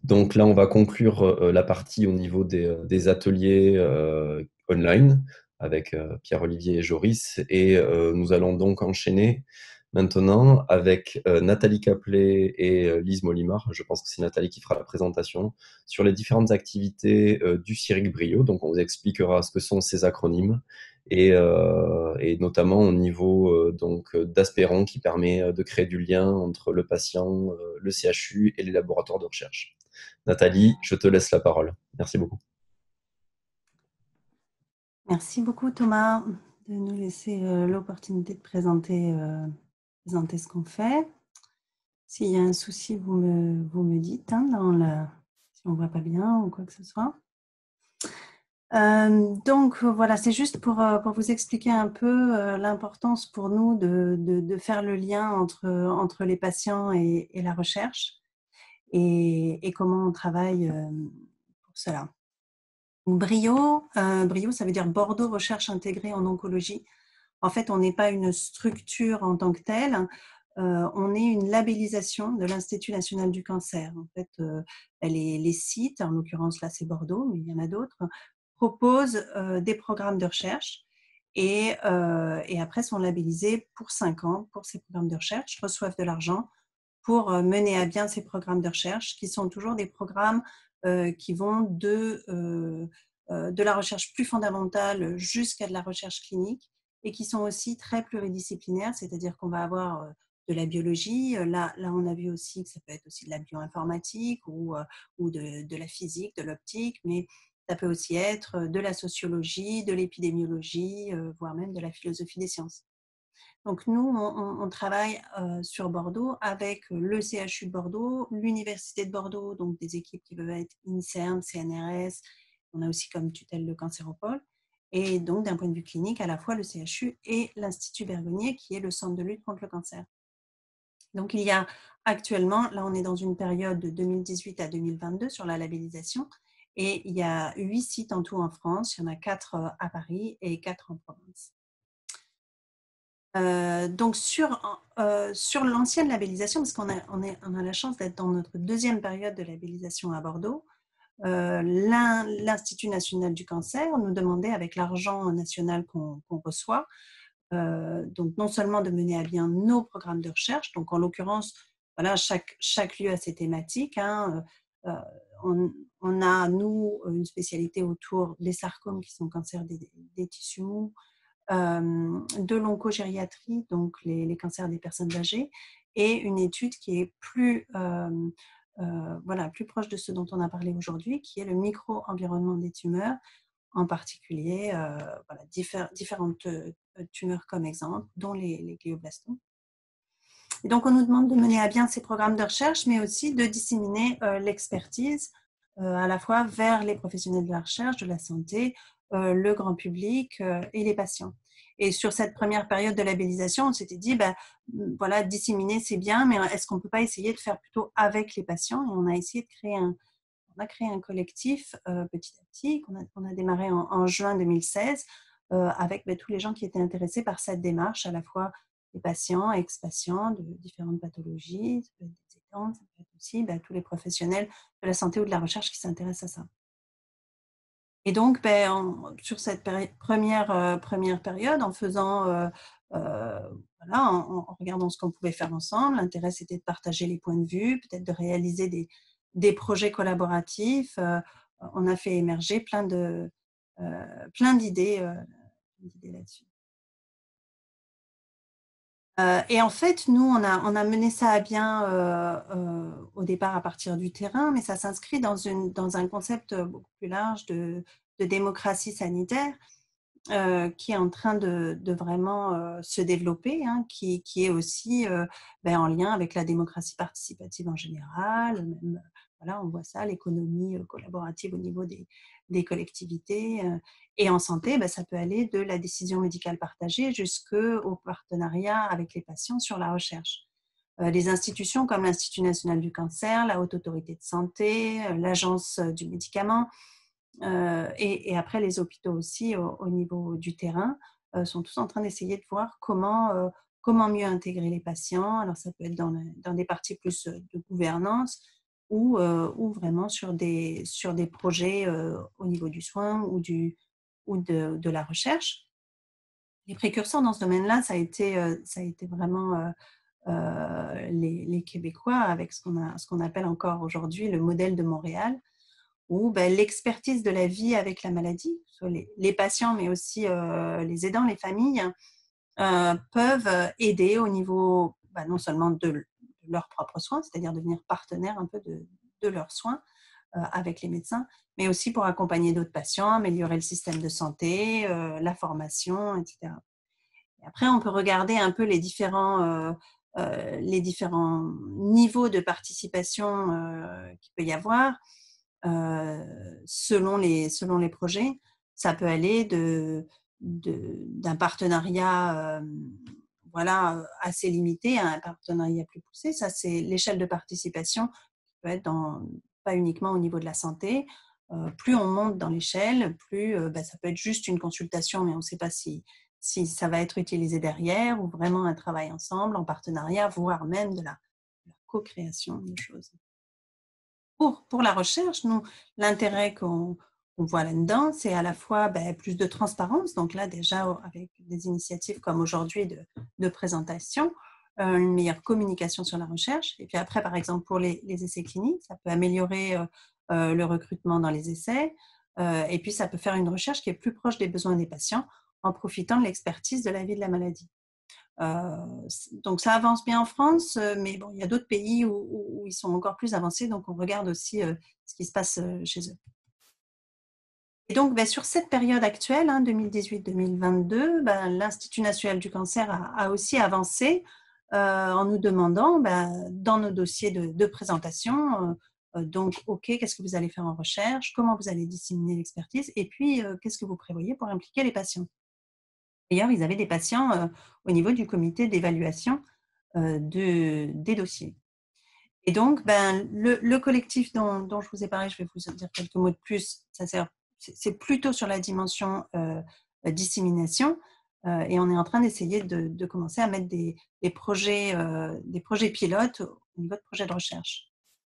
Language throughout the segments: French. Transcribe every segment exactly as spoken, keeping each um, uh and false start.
Donc là, on va conclure euh, la partie au niveau des, euh, des ateliers euh, online avec euh, Pierre-Olivier et Joris. Et euh, nous allons donc enchaîner maintenant avec euh, Nathalie Caplet et euh, Lise Molimar. Je pense que c'est Nathalie qui fera la présentation sur les différentes activités euh, du CIRIC Brio. Donc, on vous expliquera ce que sont ces acronymes et, euh, et notamment au niveau euh, donc d'Aspéron qui permet euh, de créer du lien entre le patient, euh, le C H U et les laboratoires de recherche. Nathalie, je te laisse la parole. Merci beaucoup. Merci beaucoup Thomas de nous laisser euh, l'opportunité de présenter, euh, présenter ce qu'on fait. S'il y a un souci, vous me, vous me dites hein, dans la, si on ne voit pas bien ou quoi que ce soit. Euh, donc voilà, c'est juste pour, euh, pour vous expliquer un peu euh, l'importance pour nous de, de, de faire le lien entre, entre les patients et, et la recherche et, et comment on travaille euh, pour cela. Brio, euh, Brio, ça veut dire Bordeaux Recherche Intégrée en Oncologie. En fait, on n'est pas une structure en tant que telle, euh, on est une labellisation de l'Institut national du cancer. En fait, euh, les, les sites, en l'occurrence là c'est Bordeaux, mais il y en a d'autres, proposent euh, des programmes de recherche et, euh, et après sont labellisés pour cinq ans pour ces programmes de recherche, reçoivent de l'argent pour mener à bien ces programmes de recherche qui sont toujours des programmes euh, qui vont de, euh, euh, de la recherche plus fondamentale jusqu'à de la recherche clinique et qui sont aussi très pluridisciplinaires, c'est-à-dire qu'on va avoir euh, de la biologie. Là, là, on a vu aussi que ça peut être aussi de la bioinformatique ou, euh, ou de, de la physique, de l'optique, mais ça peut aussi être de la sociologie, de l'épidémiologie, euh, voire même de la philosophie des sciences. Donc nous, on, on travaille euh, sur Bordeaux avec le C H U de Bordeaux, l'Université de Bordeaux, donc des équipes qui peuvent être INSERM, C N R S, on a aussi comme tutelle le Cancéropole, et donc d'un point de vue clinique, à la fois le C H U et l'Institut Bergonié, qui est le centre de lutte contre le cancer. Donc il y a actuellement, là on est dans une période de deux mille dix-huit à deux mille vingt-deux sur la labellisation, et il y a huit sites en tout en France, il y en a quatre à Paris et quatre en province. Euh, donc sur, euh, sur l'ancienne labellisation, parce qu'on a, on est, on a la chance d'être dans notre deuxième période de labellisation à Bordeaux, euh, l'Institut national du cancer nous demandait, avec l'argent national qu'on qu'on reçoit, euh, donc non seulement de mener à bien nos programmes de recherche, donc en l'occurrence, voilà, chaque, chaque lieu a ses thématiques. Hein, euh, on, on a, nous, une spécialité autour des sarcomes qui sont cancers des, des tissus mous, euh, de l'oncogériatrie, donc les, les cancers des personnes âgées, et une étude qui est plus, euh, euh, voilà, plus proche de ce dont on a parlé aujourd'hui, qui est le micro-environnement des tumeurs, en particulier euh, voilà, diffé différentes euh, tumeurs comme exemple, dont les, les glioblastomes. Et donc, on nous demande de mener à bien ces programmes de recherche, mais aussi de disséminer euh, l'expertise euh, à la fois vers les professionnels de la recherche, de la santé, euh, le grand public euh, et les patients. Et sur cette première période de labellisation, on s'était dit, ben, voilà, disséminer, c'est bien, mais est-ce qu'on ne peut pas essayer de faire plutôt avec les patients? Et on a essayé de créer un, on a créé un collectif euh, petit à petit, qu'on a, qu'on a démarré en, en juin deux mille seize, euh, avec ben, tous les gens qui étaient intéressés par cette démarche, à la fois les patients, ex-patients de différentes pathologies, ça peut être des étudiants, ça peut être aussi ben, tous les professionnels de la santé ou de la recherche qui s'intéressent à ça. Et donc, ben, on, sur cette première, euh, première période, en faisant, euh, euh, voilà, en, en regardant ce qu'on pouvait faire ensemble, l'intérêt c'était de partager les points de vue, peut-être de réaliser des, des projets collaboratifs. Euh, on a fait émerger plein de, euh, plein d'idées euh, là-dessus. Euh, et en fait, nous, on a, on a mené ça à bien euh, euh, au départ à partir du terrain, mais ça s'inscrit dans, une, dans un concept beaucoup plus large de, de démocratie sanitaire euh, qui est en train de, de vraiment euh, se développer, hein, qui, qui est aussi euh, ben, en lien avec la démocratie participative en général. Même, voilà, on voit ça, l'économie collaborative au niveau des, des collectivités. Euh, et en santé, ben, ça peut aller de la décision médicale partagée jusqu'au partenariat avec les patients sur la recherche. Euh, les institutions comme l'Institut national du cancer, la Haute autorité de santé, euh, l'Agence du médicament, euh, et, et après les hôpitaux aussi au, au niveau du terrain euh, sont tous en train d'essayer de voir comment, euh, comment mieux intégrer les patients. Alors ça peut être dans, le, dans des parties plus de gouvernance, ou, euh, ou vraiment sur des, sur des projets euh, au niveau du soin ou, du, ou de, de la recherche. Les précurseurs dans ce domaine-là, ça a été, euh, ça a été vraiment euh, euh, les, les Québécois avec ce qu'on a, ce qu'on appelle encore aujourd'hui le modèle de Montréal, où ben, l'expertise de la vie avec la maladie, soit les, les patients, mais aussi euh, les aidants, les familles, euh, peuvent aider au niveau ben, non seulement de, de leurs propres soins, c'est-à-dire devenir partenaire un peu de, de leurs soins euh, avec les médecins, mais aussi pour accompagner d'autres patients, améliorer le système de santé, euh, la formation, et cetera. Et après, on peut regarder un peu les différents, euh, euh, les différents niveaux de participation euh, qu'il peut y avoir euh, selon, les, selon les projets. Ça peut aller de, de, d'un partenariat euh, voilà, assez limité à un partenariat plus poussé. Ça, c'est l'échelle de participation qui peut être dans, pas uniquement au niveau de la santé. Euh, plus on monte dans l'échelle, plus euh, ben, ça peut être juste une consultation, mais on ne sait pas si, si ça va être utilisé derrière ou vraiment un travail ensemble, en partenariat, voire même de la, de la co-création de choses. Pour, pour la recherche, nous, l'intérêt qu'on on voit là-dedans, c'est à la fois ben, plus de transparence, donc là déjà avec des initiatives comme aujourd'hui de, de présentation, euh, une meilleure communication sur la recherche, et puis après par exemple pour les, les essais cliniques, ça peut améliorer euh, euh, le recrutement dans les essais, euh, et puis ça peut faire une recherche qui est plus proche des besoins des patients en profitant de l'expertise de la vie de la maladie. Euh, donc ça avance bien en France, mais bon, il y a d'autres pays où, où, où ils sont encore plus avancés, donc on regarde aussi euh, ce qui se passe euh, chez eux. Et donc, ben, sur cette période actuelle, hein, deux mille dix-huit deux mille vingt-deux, ben, l'Institut national du cancer a, a aussi avancé euh, en nous demandant, ben, dans nos dossiers de, de présentation, euh, donc, OK, qu'est-ce que vous allez faire en recherche, comment vous allez disséminer l'expertise, et puis, euh, qu'est-ce que vous prévoyez pour impliquer les patients. D'ailleurs, ils avaient des patients euh, au niveau du comité d'évaluation euh, de, des dossiers. Et donc, ben, le, le collectif dont, dont je vous ai parlé, je vais vous dire quelques mots de plus, ça sert, c'est plutôt sur la dimension euh, dissémination, euh, et on est en train d'essayer de, de commencer à mettre des, des, projets, euh, des projets pilotes au niveau de projets de recherche.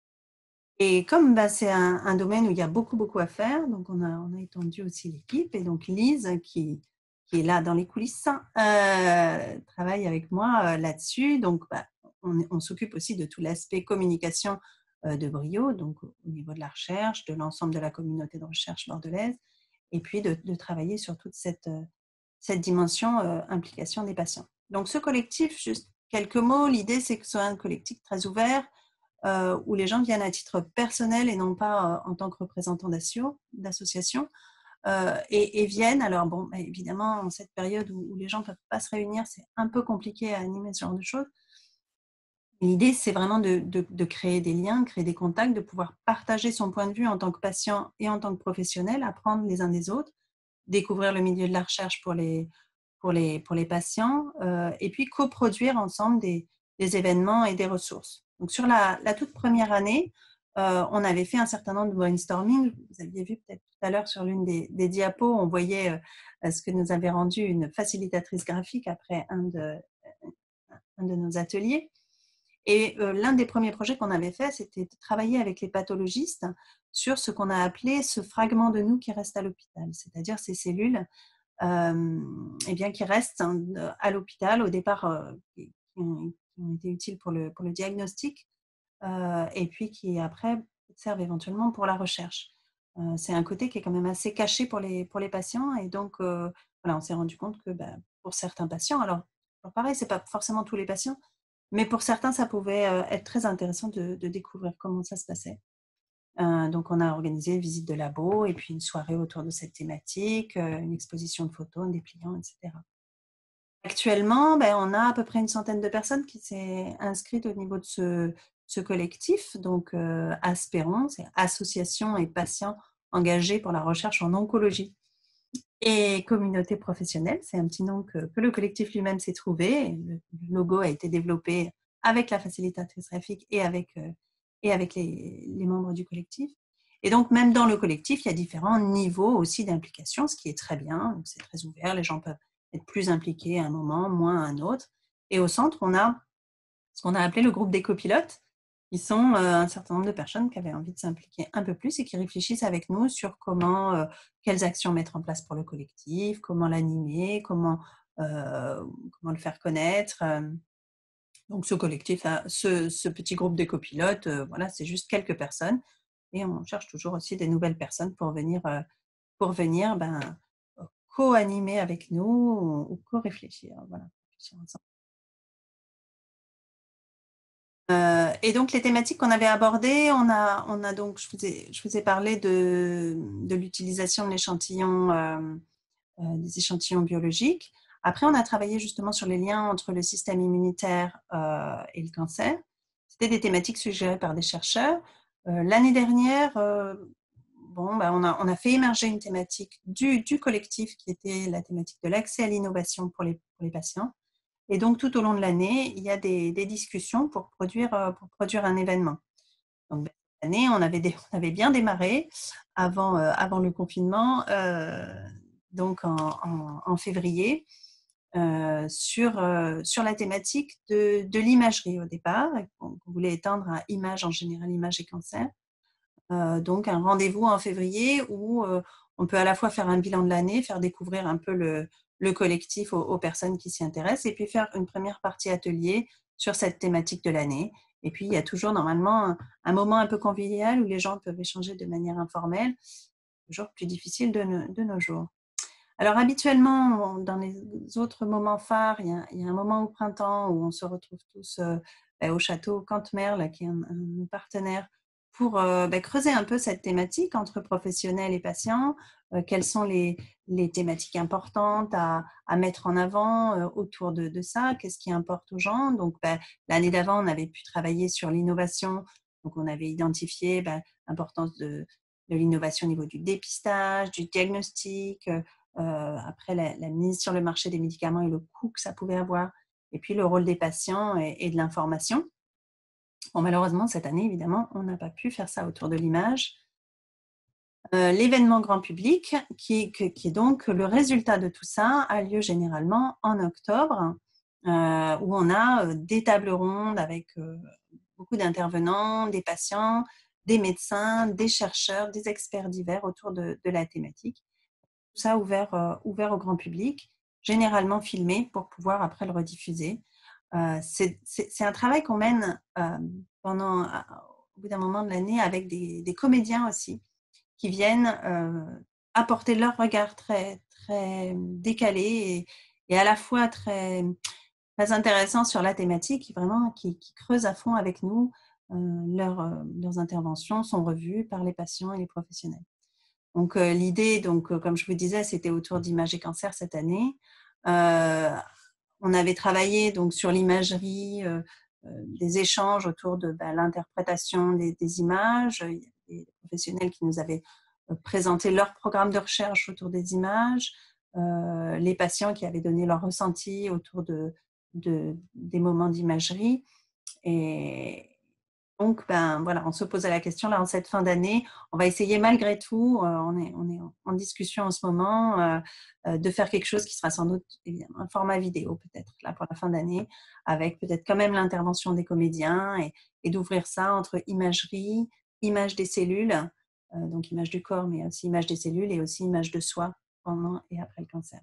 Et comme ben, c'est un, un domaine où il y a beaucoup, beaucoup à faire, donc on a, on a étendu aussi l'équipe, et donc Lise, qui, qui est là dans les coulisses, euh, travaille avec moi euh, là-dessus. Donc, bah, on, on s'occupe aussi de tout l'aspect communication euh, de Brio, donc au niveau de la recherche, de l'ensemble de la communauté de recherche bordelaise, et puis de, de travailler sur toute cette, euh, cette dimension euh, implication des patients. Donc, ce collectif, juste quelques mots, l'idée c'est que ce soit un collectif très ouvert, euh, où les gens viennent à titre personnel et non pas euh, en tant que représentants d'associations. Euh, et, et viennent, alors bon, bah, évidemment, en cette période où, où les gens ne peuvent pas se réunir, c'est un peu compliqué à animer ce genre de choses. L'idée, c'est vraiment de, de, de créer des liens, créer des contacts, de pouvoir partager son point de vue en tant que patient et en tant que professionnel, apprendre les uns des autres, découvrir le milieu de la recherche pour les, pour les, pour les patients, euh, et puis coproduire ensemble des, des événements et des ressources. Donc, sur la, la toute première année, euh, on avait fait un certain nombre de brainstorming. Vous aviez vu peut-être tout à l'heure sur l'une des, des diapos, on voyait euh, ce que nous avait rendu une facilitatrice graphique après un de, un de nos ateliers. Et euh, l'un des premiers projets qu'on avait fait, c'était de travailler avec les pathologistes sur ce qu'on a appelé ce fragment de nous qui reste à l'hôpital, c'est-à-dire ces cellules euh, eh bien, qui restent à l'hôpital au départ, euh, qui, ont, qui, ont, été utiles pour le, pour le diagnostic, euh, et puis qui après servent éventuellement pour la recherche. Euh, c'est un côté qui est quand même assez caché pour les, pour les patients, et donc euh, voilà, on s'est rendu compte que bah, pour certains patients, alors, alors pareil, c'est pas forcément tous les patients, mais pour certains, ça pouvait euh, être très intéressant de, de découvrir comment ça se passait. Euh, donc, on a organisé une visite de labo et puis une soirée autour de cette thématique, euh, une exposition de photos, un dépliant, et cetera. Actuellement, ben, on a à peu près une centaine de personnes qui s'est inscrites au niveau de ce, ce collectif. Donc, euh, Aspéron, c'est Association et patients engagés pour la recherche en oncologie. Et communauté professionnelle, c'est un petit nom que, que le collectif lui-même s'est trouvé. Le, le logo a été développé avec la facilitatrice graphique et avec, euh, et avec les, les membres du collectif. Et donc, même dans le collectif, il y a différents niveaux aussi d'implication, ce qui est très bien. C'est très ouvert, les gens peuvent être plus impliqués à un moment, moins à un autre. Et au centre, on a ce qu'on a appelé le groupe des copilotes. qui sont euh, un certain nombre de personnes qui avaient envie de s'impliquer un peu plus et qui réfléchissent avec nous sur comment, euh, quelles actions mettre en place pour le collectif, comment l'animer, comment, euh, comment le faire connaître. euh. Donc ce collectif, a- ce, ce petit groupe de copilotes, euh, voilà, c'est juste quelques personnes et on cherche toujours aussi des nouvelles personnes pour venir, euh, pour venir ben, co-animer avec nous ou, ou co-réfléchir. Voilà, réfléchir ensemble. Euh, et donc les thématiques qu'on avait abordées, on a, on a donc, je vous ai, je vous ai parlé de, de l'utilisation de l'échantillon, euh, euh, des échantillons biologiques. Après, on a travaillé justement sur les liens entre le système immunitaire euh, et le cancer. C'était des thématiques suggérées par des chercheurs. Euh, L'année dernière, euh, bon, ben on, a, on a fait émerger une thématique du, du collectif qui était la thématique de l'accès à l'innovation pour les, pour les patients. Et donc, tout au long de l'année, il y a des, des discussions pour produire, euh, pour produire un événement. Donc, ben, cette année, on avait, des, on avait bien démarré avant, euh, avant le confinement, euh, donc en, en, en février, euh, sur, euh, sur la thématique de, de l'imagerie au départ, qu'on qu'on voulait étendre à images en général, images et cancer. Euh, donc, un rendez-vous en février où euh, on peut à la fois faire un bilan de l'année, faire découvrir un peu le, le collectif aux, aux personnes qui s'y intéressent, et puis faire une première partie atelier sur cette thématique de l'année. Et puis, il y a toujours normalement un, un moment un peu convivial où les gens peuvent échanger de manière informelle, toujours plus difficile de, no, de nos jours. Alors, habituellement, dans les autres moments phares, il y a, il y a un moment au printemps où on se retrouve tous euh, bah, au château Cantemerle, qui est un, un partenaire, pour euh, bah, creuser un peu cette thématique entre professionnels et patients. Euh, quelles sont les, les thématiques importantes à, à, mettre en avant euh, autour de, de ça? Qu'est-ce qui importe aux gens? Donc, bah, l'année d'avant, on avait pu travailler sur l'innovation. Donc, on avait identifié bah, l'importance de, de l'innovation au niveau du dépistage, du diagnostic, euh, euh, après la, la mise sur le marché des médicaments et le coût que ça pouvait avoir, et puis le rôle des patients et, et de l'information. Bon, malheureusement, cette année, évidemment, on n'a pas pu faire ça autour de l'image. Euh, L'événement grand public, qui, qui, qui est donc le résultat de tout ça, a lieu généralement en octobre, euh, où on a euh, des tables rondes avec euh, beaucoup d'intervenants, des patients, des médecins, des chercheurs, des experts divers autour de, de la thématique. Tout ça ouvert, euh, ouvert au grand public, généralement filmé pour pouvoir après le rediffuser. Euh, c'est, c'est, c'est un travail qu'on mène euh, pendant, euh, au bout d'un moment de l'année avec des, des comédiens aussi, qui viennent euh, apporter leur regard très, très décalé et, et à la fois très, très intéressant sur la thématique, vraiment qui, qui creusent à fond avec nous. Euh, leur, euh, leurs interventions sont revues par les patients et les professionnels. Donc euh, l'idée, donc euh, comme je vous disais, c'était autour d'Images et Cancer cette année. Euh, on avait travaillé donc sur l'imagerie, euh, euh, des échanges autour de bah, l'interprétation des, des images. Il y a des professionnels qui nous avaient euh, présenté leur programme de recherche autour des images, euh, les patients qui avaient donné leur ressenti autour de, de des moments d'imagerie. Et, donc, ben, voilà, on se posait la question là en cette fin d'année. On va essayer malgré tout, euh, on, est, on est en discussion en ce moment, euh, euh, de faire quelque chose qui sera sans doute évidemment un format vidéo peut-être là pour la fin d'année, avec peut-être quand même l'intervention des comédiens et, et d'ouvrir ça entre imagerie, image des cellules, euh, donc image du corps, mais aussi image des cellules et aussi image de soi pendant et après le cancer.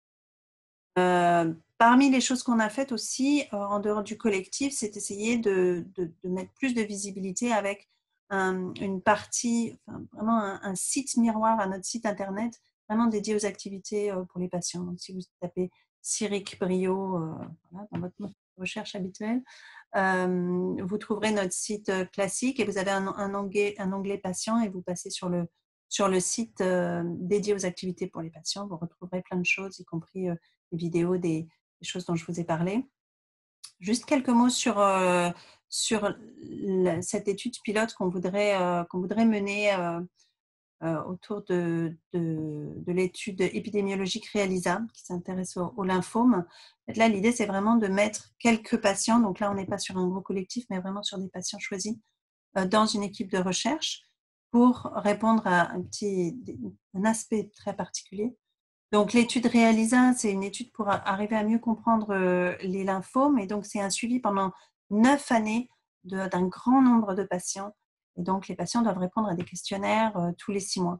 Euh, parmi les choses qu'on a faites aussi, euh, en dehors du collectif, c'est essayer de, de, de, mettre plus de visibilité avec un, une partie, enfin, vraiment un, un, site miroir à notre site internet, vraiment dédié aux activités euh, pour les patients. Donc, si vous tapez Ciric Brio euh, voilà, dans votre recherche habituelle, euh, vous trouverez notre site classique et vous avez un, un, onglet, un onglet patient et vous passez sur le, sur le site euh, dédié aux activités pour les patients. Vous retrouverez plein de choses, y compris euh, des vidéos, des, des choses dont je vous ai parlé. Juste quelques mots sur, euh, sur la, cette étude pilote qu'on voudrait, euh, qu'on voudrait mener euh, euh, autour de, de, de l'étude épidémiologique REALISA qui s'intéresse au, au lymphome. Là, l'idée, c'est vraiment de mettre quelques patients, donc là, on n'est pas sur un gros collectif, mais vraiment sur des patients choisis euh, dans une équipe de recherche pour répondre à un, petit, un aspect très particulier. Donc, l'étude REALISA, c'est une étude pour arriver à mieux comprendre les lymphomes. Et donc, c'est un suivi pendant neuf années d'un grand nombre de patients. Et donc, les patients doivent répondre à des questionnaires euh, tous les six mois.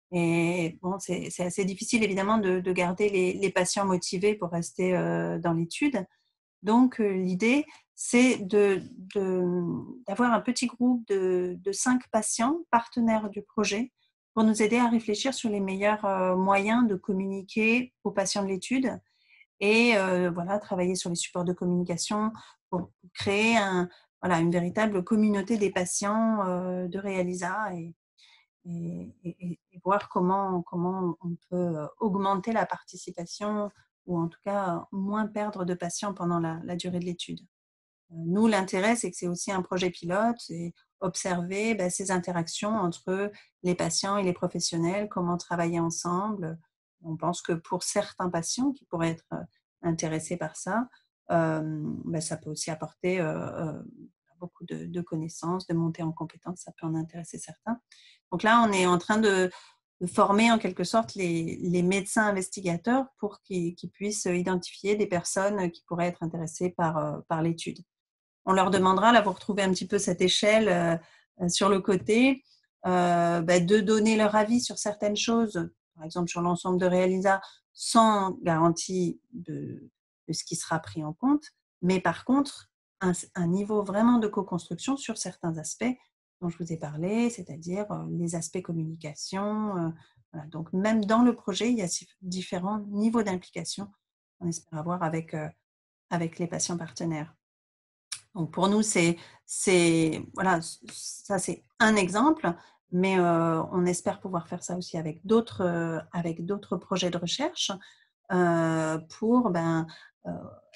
Et bon, c'est assez difficile, évidemment, de, de garder les, les patients motivés pour rester euh, dans l'étude. Donc, euh, l'idée, c'est de, de, d'avoir un petit groupe de, de cinq patients partenaires du projet pour nous aider à réfléchir sur les meilleurs euh, moyens de communiquer aux patients de l'étude et euh, voilà, travailler sur les supports de communication pour créer un, voilà, une véritable communauté des patients euh, de Realiza et, et, et, et voir comment, comment on peut augmenter la participation ou en tout cas moins perdre de patients pendant la, la durée de l'étude. Nous, l'intérêt, c'est que c'est aussi un projet pilote et observer ben, ces interactions entre les patients et les professionnels, comment travailler ensemble. On pense que pour certains patients qui pourraient être intéressés par ça, euh, ben, ça peut aussi apporter euh, euh, beaucoup de, de connaissances, de montée en compétences, ça peut en intéresser certains. Donc là, on est en train de, de former en quelque sorte les, les médecins investigateurs pour qu'ils qu'ils puissent identifier des personnes qui pourraient être intéressées par, par l'étude. On leur demandera, là vous retrouvez un petit peu cette échelle euh, sur le côté, euh, bah, de donner leur avis sur certaines choses, par exemple sur l'ensemble de Realiza, sans garantie de, de ce qui sera pris en compte, mais par contre, un, un niveau vraiment de co-construction sur certains aspects dont je vous ai parlé, c'est-à-dire euh, les aspects communication. Euh, voilà. Donc même dans le projet, il y a différents niveaux d'implication qu'on espère avoir avec, euh, avec les patients partenaires. Donc pour nous, c'est, c'est voilà, ça c'est un exemple, mais euh, on espère pouvoir faire ça aussi avec d'autres, euh, avec d'autres projets de recherche euh, pour ben, euh,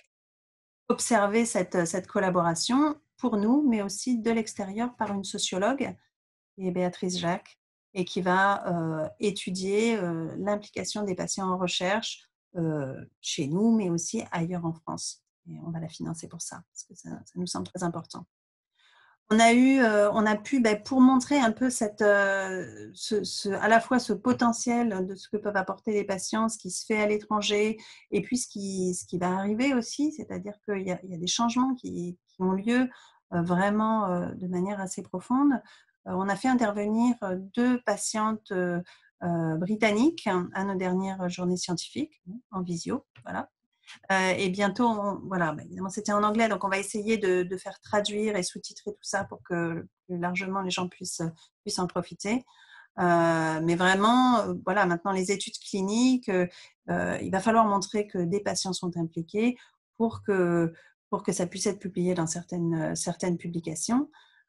observer cette, cette collaboration pour nous, mais aussi de l'extérieur par une sociologue, qui est Béatrice Jacques, et qui va euh, étudier euh, l'implication des patients en recherche euh, chez nous, mais aussi ailleurs en France. Et on va la financer pour ça, parce que ça, ça nous semble très important. On a eu, euh, on a pu, ben, pour montrer un peu cette, euh, ce, ce, à la fois ce potentiel de ce que peuvent apporter les patients, ce qui se fait à l'étranger, et puis ce qui, ce qui va arriver aussi, c'est-à-dire qu'il y a, il y a des changements qui, qui ont lieu euh, vraiment euh, de manière assez profonde. Euh, on a fait intervenir deux patientes euh, euh, britanniques à nos dernières journées scientifiques en visio, voilà. Euh, et bientôt, on, voilà, bah, évidemment, c'était en anglais, donc on va essayer de, de faire traduire et sous-titrer tout ça pour que plus largement les gens puissent, puissent en profiter. Euh, mais vraiment, euh, voilà, maintenant les études cliniques, euh, il va falloir montrer que des patients sont impliqués pour que, pour que ça puisse être publié dans certaines, certaines publications.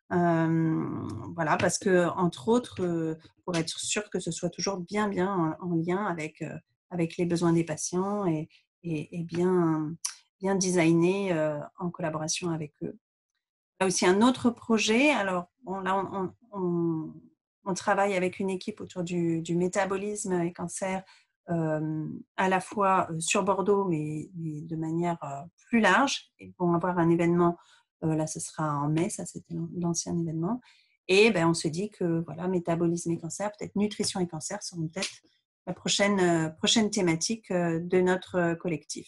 Euh, voilà, parce que, entre autres, euh, pour être sûr que ce soit toujours bien, bien en, en lien avec, euh, avec les besoins des patients et, et, et bien, bien designé euh, en collaboration avec eux. Il y a aussi un autre projet. Alors, bon, là, on, on, on travaille avec une équipe autour du, du métabolisme et cancer, euh, à la fois sur Bordeaux, mais, mais de manière euh, plus large. Ils vont avoir un événement, euh, là, ce sera en mai, ça c'était l'ancien événement. Et ben, on se dit que voilà, métabolisme et cancer, peut-être nutrition et cancer seront peut-être la prochaine, euh, prochaine thématique euh, de notre collectif.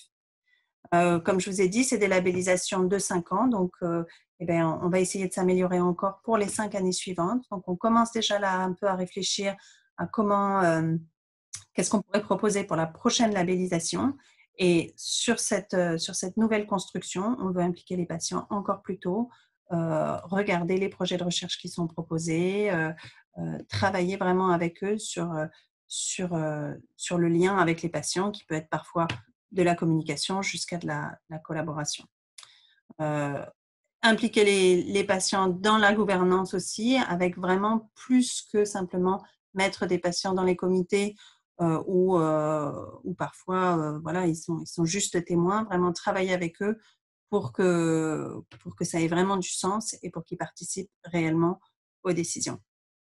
Euh, comme je vous ai dit, c'est des labellisations de cinq ans, donc euh, eh bien, on va essayer de s'améliorer encore pour les cinq années suivantes. Donc on commence déjà là un peu à réfléchir à comment, euh, qu'est-ce qu'on pourrait proposer pour la prochaine labellisation. Et sur cette, euh, sur cette nouvelle construction, on veut impliquer les patients encore plus tôt, euh, regarder les projets de recherche qui sont proposés, euh, euh, travailler vraiment avec eux sur, sur, euh, sur le lien avec les patients qui peut être parfois de la communication jusqu'à de la, la collaboration. Euh, impliquer les, les patients dans la gouvernance aussi, avec vraiment plus que simplement mettre des patients dans les comités euh, où, euh, où parfois euh, voilà, ils sont, ils sont juste témoins, vraiment travailler avec eux pour que, pour que ça ait vraiment du sens et pour qu'ils participent réellement aux décisions.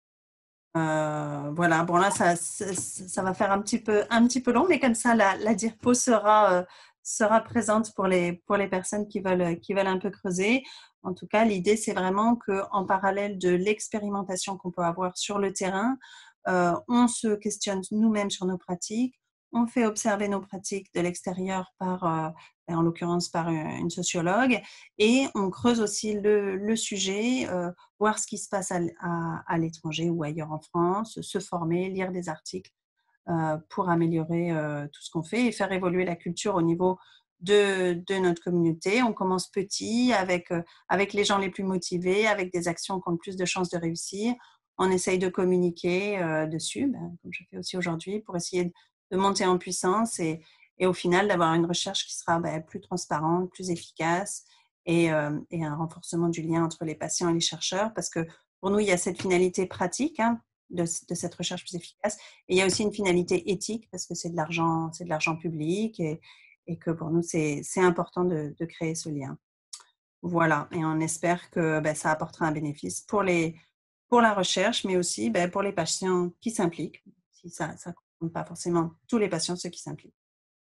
Euh, voilà, bon là, ça, ça, ça va faire un petit peu, un petit peu long, mais comme ça, la, la diapo sera, euh, sera présente pour les, pour les personnes qui veulent, qui veulent un peu creuser. En tout cas, l'idée, c'est vraiment qu'en parallèle de l'expérimentation qu'on peut avoir sur le terrain, euh, on se questionne nous-mêmes sur nos pratiques, on fait observer nos pratiques de l'extérieur par, euh, en l'occurrence par une sociologue, et on creuse aussi le, le sujet, euh, voir ce qui se passe à, à, à l'étranger ou ailleurs en France, se former, lire des articles euh, pour améliorer euh, tout ce qu'on fait et faire évoluer la culture au niveau de, de notre communauté. On commence petit avec, euh, avec les gens les plus motivés, avec des actions qui ont le plus de chances de réussir. On essaye de communiquer euh, dessus, ben, comme je fais aussi aujourd'hui, pour essayer de, de monter en puissance et, et au final d'avoir une recherche qui sera ben, plus transparente, plus efficace et, euh, et un renforcement du lien entre les patients et les chercheurs, parce que pour nous, il y a cette finalité pratique hein, de, de cette recherche plus efficace, et il y a aussi une finalité éthique, parce que c'est de l'argent, c'est de l'argent public, et, et que pour nous, c'est, c'est important de, de créer ce lien. Voilà, et on espère que ben, ça apportera un bénéfice pour, les, pour la recherche, mais aussi ben, pour les patients qui s'impliquent, si ça ne compte pas forcément tous les patients, ceux qui s'impliquent.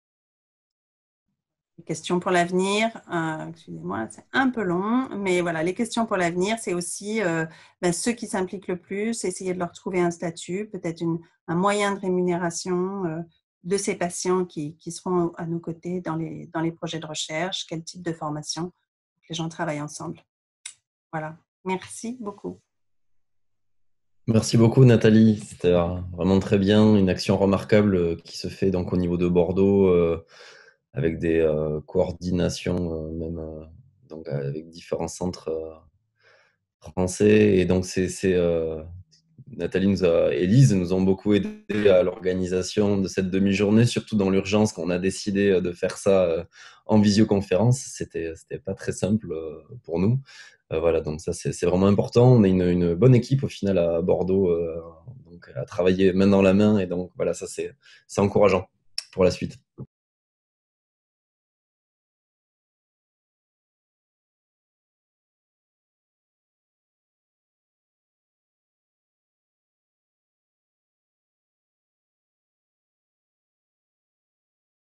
Les questions pour l'avenir, euh, excusez-moi, c'est un peu long, mais voilà, les questions pour l'avenir, c'est aussi euh, ben, ceux qui s'impliquent le plus, essayer de leur trouver un statut, peut-être une, un moyen de rémunération euh, de ces patients qui, qui seront à nos côtés dans les, dans les projets de recherche, quel type de formation, que les gens travaillent ensemble. Voilà, merci beaucoup. Merci beaucoup Nathalie, c'était euh, vraiment très bien, une action remarquable euh, qui se fait donc au niveau de Bordeaux euh, avec des euh, coordinations euh, même euh, donc avec différents centres euh, français et donc c'est c'est euh, Nathalie nous a, Élise nous ont beaucoup aidé à l'organisation de cette demi-journée, surtout dans l'urgence quand on a décidé de faire ça euh, en visioconférence. C'était, c'était pas très simple euh, pour nous. Euh, voilà, donc ça c'est, c'est vraiment important. On est une, une bonne équipe au final à Bordeaux, euh, donc à travailler main dans la main et donc voilà, ça c'est, c'est encourageant pour la suite.